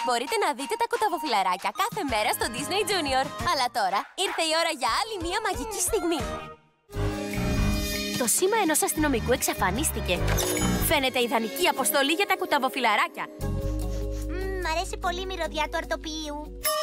Μπορείτε να δείτε τα κουταβοφιλαράκια κάθε μέρα στο Disney Junior. Αλλά τώρα ήρθε η ώρα για άλλη μία μαγική στιγμή. Το σήμα ενός αστυνομικού εξαφανίστηκε. Φαίνεται ιδανική αποστολή για τα κουταβοφιλαράκια. Μ' αρέσει πολύ η μυρωδιά του αρτοποιείου.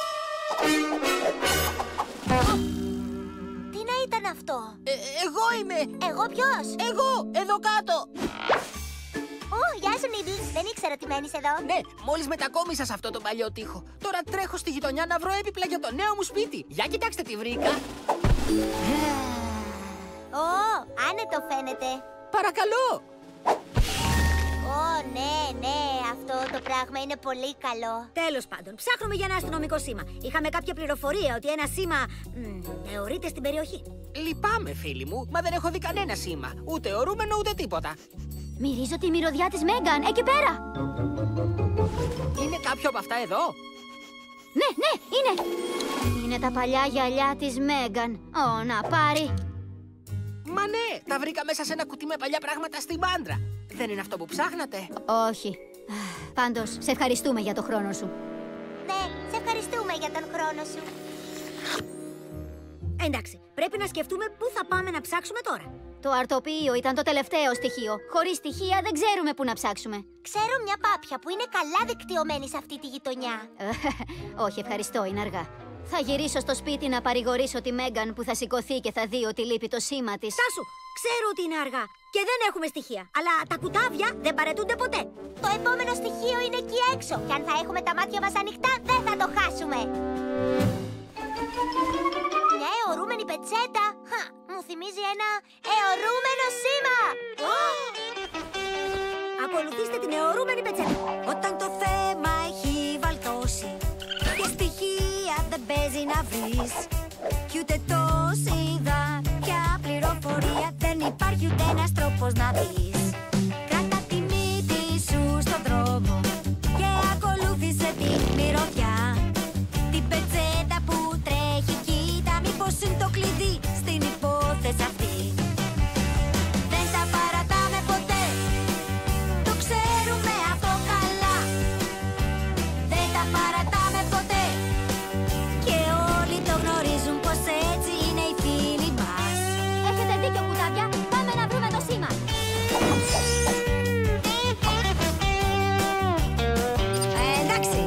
Τι να ήταν αυτό? Εγώ είμαι! Εγώ ποιος? Εγώ! Εδώ κάτω! Γεια σου, Νίμπλς. Δεν ήξερα ότι μένεις εδώ. Ναι, μόλις μετακόμισα σε αυτό το παλιό τοίχο. Τώρα τρέχω στη γειτονιά να βρω έπιπλα για το νέο μου σπίτι. Για κοιτάξτε τι βρήκα. Άνετο φαίνεται. Παρακαλώ! Ναι, αυτό το πράγμα είναι πολύ καλό. Τέλος πάντων, ψάχνουμε για ένα αστυνομικό σήμα. Είχαμε κάποια πληροφορία ότι ένα σήμα θεωρείται στην περιοχή. Λυπάμαι, φίλοι μου, μα δεν έχω δει κανένα σήμα. Ούτε ορούμενο, ούτε τίποτα. Μυρίζω τη μυρωδιά της Μέγκαν, εκεί πέρα. Είναι κάποιο από αυτά εδώ? Ναι, είναι. Είναι τα παλιά γυαλιά της Μέγκαν. Να πάρει. Μα ναι, τα βρήκα μέσα σε ένα κουτί με παλιά πράγματα στην πάντρα. Δεν είναι αυτό που ψάχνατε? Όχι. Πάντως, σε ευχαριστούμε για το χρόνο σου. Ναι, σε ευχαριστούμε για τον χρόνο σου. Εντάξει, πρέπει να σκεφτούμε πού θα πάμε να ψάξουμε τώρα. Το αρτοποιείο ήταν το τελευταίο στοιχείο. Χωρίς στοιχεία δεν ξέρουμε πού να ψάξουμε. Ξέρω μια πάπια που είναι καλά δικτυωμένη σε αυτή τη γειτονιά. Όχι, ευχαριστώ, είναι αργά. Θα γυρίσω στο σπίτι να παρηγορήσω τη Μέγκαν που θα σηκωθεί και θα δει ότι λείπει το σήμα της. Στάσου, ξέρω ότι είναι αργά και δεν έχουμε στοιχεία. Αλλά τα κουτάβια δεν παρετούνται ποτέ. Το επόμενο στοιχείο είναι εκεί έξω. Και αν θα έχουμε τα μάτια μας ανοιχτά, δεν θα το χάσουμε. Μια αιωρούμενη πετσέτα. Μου θυμίζει ένα αιωρούμενο σήμα. Ακολουθήστε την αιωρούμενη πετσέτα. Όταν το θέμα έχει βαλτώσει και στοιχεία δεν παίζει να βρεις, κι ούτε τόση πια πληροφορία, δεν υπάρχει ούτε ένας τρόπος να δεις. Κράτα τη μύτη σου στον δρόμο και ακολούθησε τη μυρωδιά. Την πετσέτα που τρέχει, κοίτα μήπως είναι το κλειδί στην υπόθεση αυτή. Δεν τα παρατάμε ποτέ, το ξέρουμε αυτό καλά. Δεν τα παρατάμε ποτέ και όλοι το γνωρίζουν πως έτσι είναι οι φίλοι μας. Έχετε δίκιο, κουτάβια. Πάμε να βρούμε το σήμα. Εντάξει.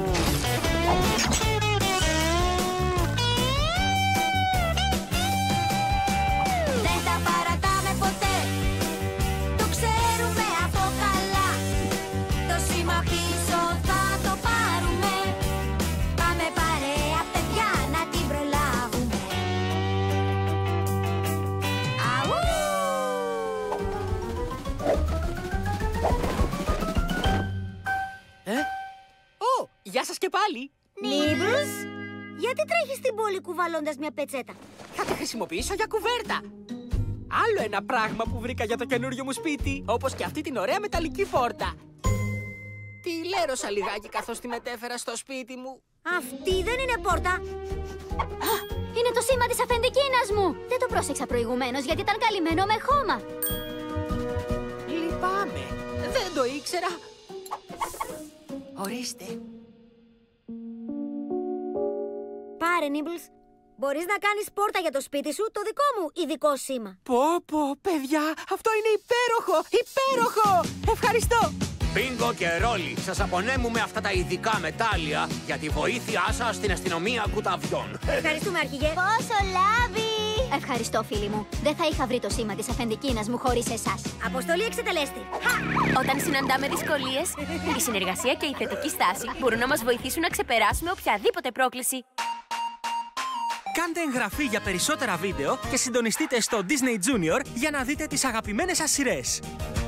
Δεν τα παρατάμε ποτέ, το ξέρουμε αυτό καλά. Το σήμα πίσω θα το πάρουμε. Πάμε παρέα, παιδιά, να την προλάβουμε. Αου! Γεια σας και πάλι! Νίμπλς, γιατί τρέχεις στην πόλη κουβαλώντας μια πετσέτα? Θα τη χρησιμοποιήσω για κουβέρτα. Άλλο ένα πράγμα που βρήκα για το καινούριο μου σπίτι. Όπως και αυτή την ωραία μεταλλική πόρτα. Τη λέρωσα λιγάκι καθώς τη μετέφερα στο σπίτι μου. Αυτή δεν είναι πόρτα. Είναι το σήμα της αφεντικίνας μου. Δεν το πρόσεξα προηγουμένως γιατί ήταν καλυμμένο με χώμα. Λυπάμαι. Δεν το ήξερα. Ορίστε. Πάρε, Νίμπλς. Μπορείς να κάνεις πόρτα για το σπίτι σου το δικό μου ειδικό σήμα. Πω, παιδιά, αυτό είναι υπέροχο! Υπέροχο! Ευχαριστώ! Μπίνγκο και ρόλι, σας απονέμουμε αυτά τα ειδικά μετάλλια για τη βοήθειά σας στην αστυνομία κουταβιών. Ευχαριστούμε, αρχηγέ. Πόσο λάβει! Ευχαριστώ, φίλοι μου. Δεν θα είχα βρει το σήμα της αφεντικίνας μου χωρίς εσάς. Αποστολή εξετελέστη. Όταν συναντάμε δυσκολίες, η συνεργασία και η θετική στάση μπορούν να μας βοηθήσουν να ξεπεράσουμε οποιαδήποτε πρόκληση. Κάντε εγγραφή για περισσότερα βίντεο και συντονιστείτε στο Disney Junior για να δείτε τις αγαπημένες σας σειρές.